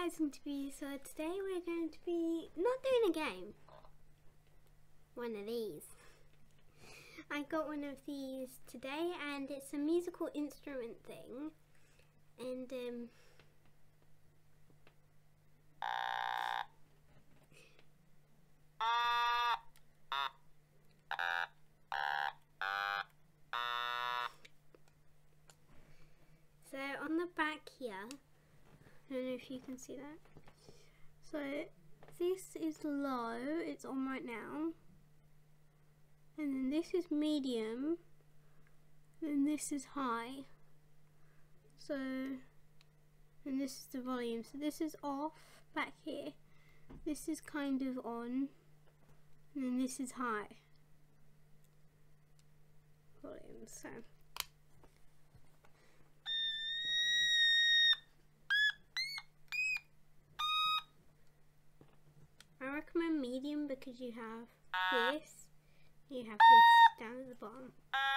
guys, interview. So today we're going to be not doing a game. One of these. I got one of these today, and it's a musical instrument thing. And so on the back here, I don't know if you can see that. So this is low, it's on right now. And then this is medium. And this is high. So, and this is the volume. So this is off back here. This is kind of on. And then this is high. Volume, so. I recommend medium because you have this. You have this down at the bottom.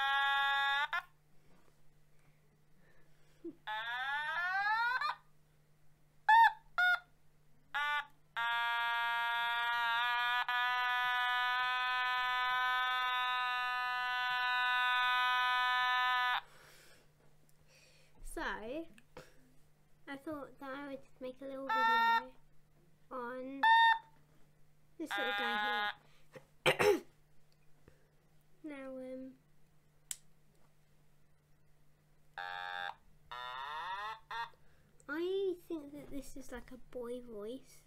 So, I thought that I would make a little video on this little guy here. Now, I think that this is like a boy voice.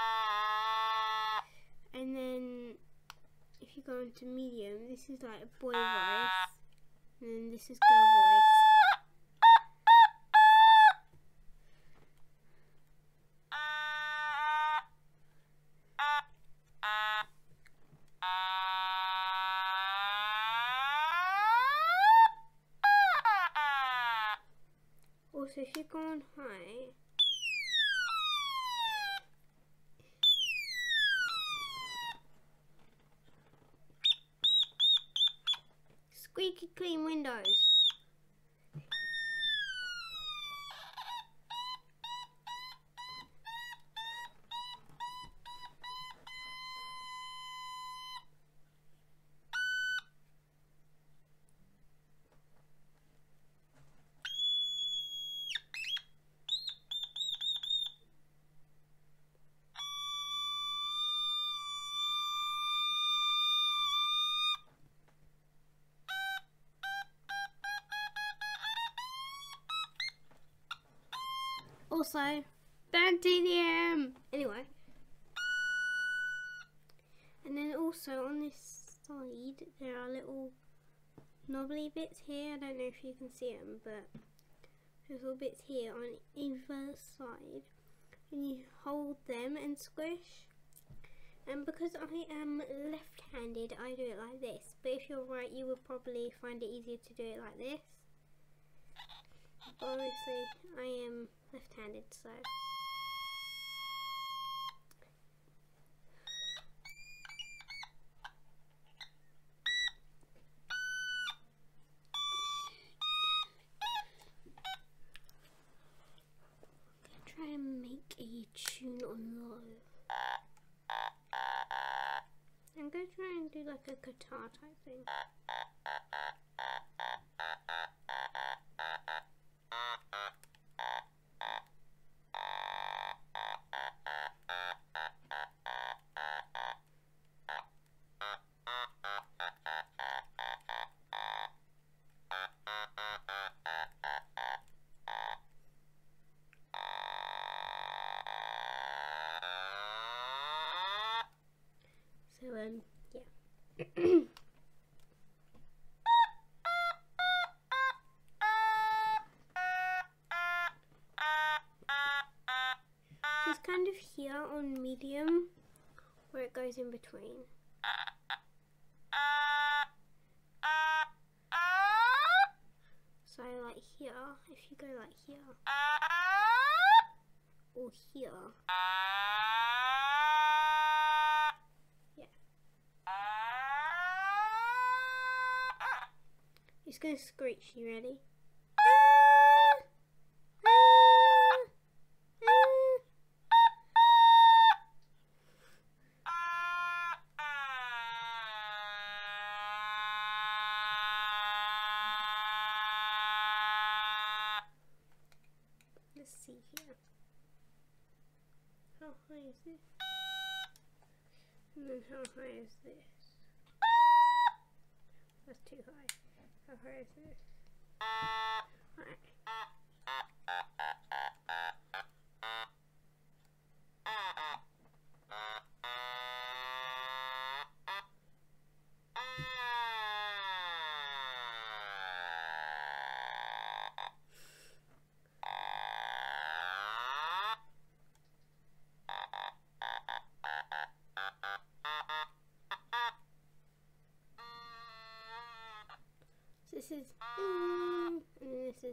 And then, if you go into medium, this is like a boy voice. And then this is girl voice. Also, if you go on high, squeaky clean windows. Also, don't do the anyway. And then also on this side there are little knobbly bits here. I don't know if you can see them, but there's little bits here on either side, and you hold them and squish. And because I am left-handed, I do it like this. But if you're right, you would probably find it easier to do it like this. But obviously, I am left-handed, so. I'm gonna try and make a tune on low. I'm gonna try and do like a guitar type thing. So yeah. Just kind of here on medium, where it goes in between. So like here, if you go like here, or here. Yeah. It's gonna screech, you ready? high is this? And then how high is this? That's too high. How high is this? Right. This is and then this is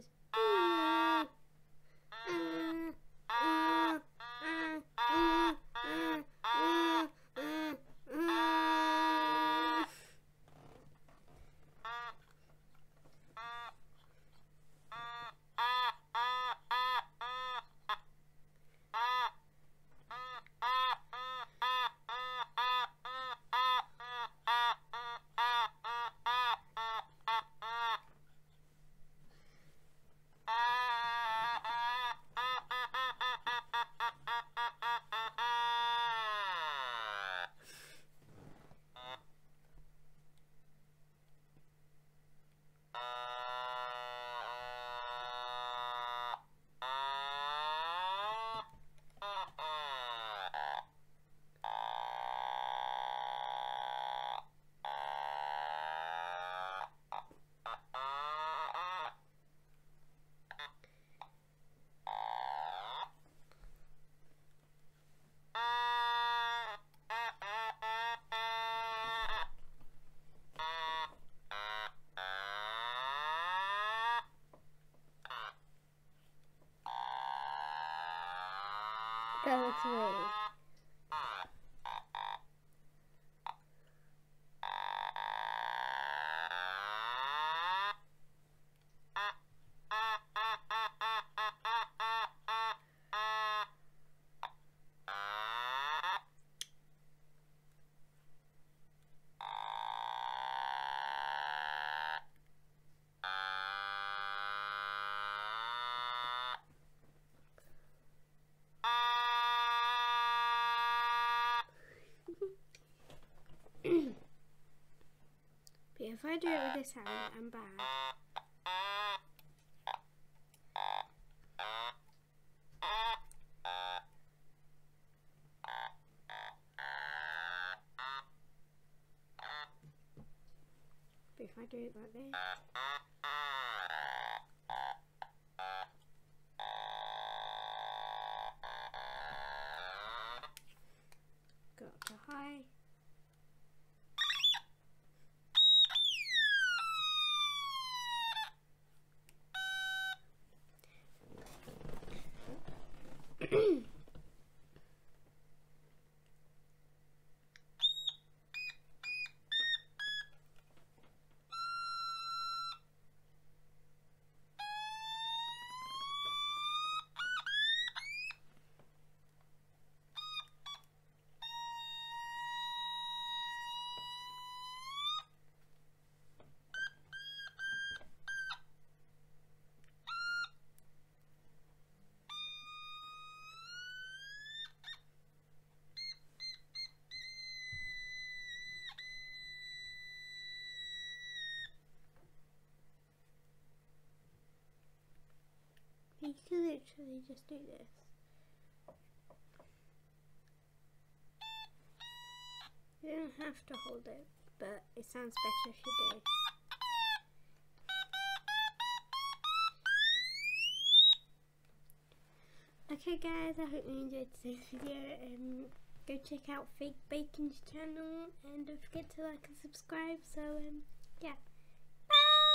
that looks weird. But if I do it with this hand, I'm bad. But if I do it like this, go up to high. You can literally just do this. You don't have to hold it, but it sounds better if you do. Okay guys, I hope you enjoyed today's video. Go check out Fake Bacon's channel and don't forget to like and subscribe. So yeah. Bye!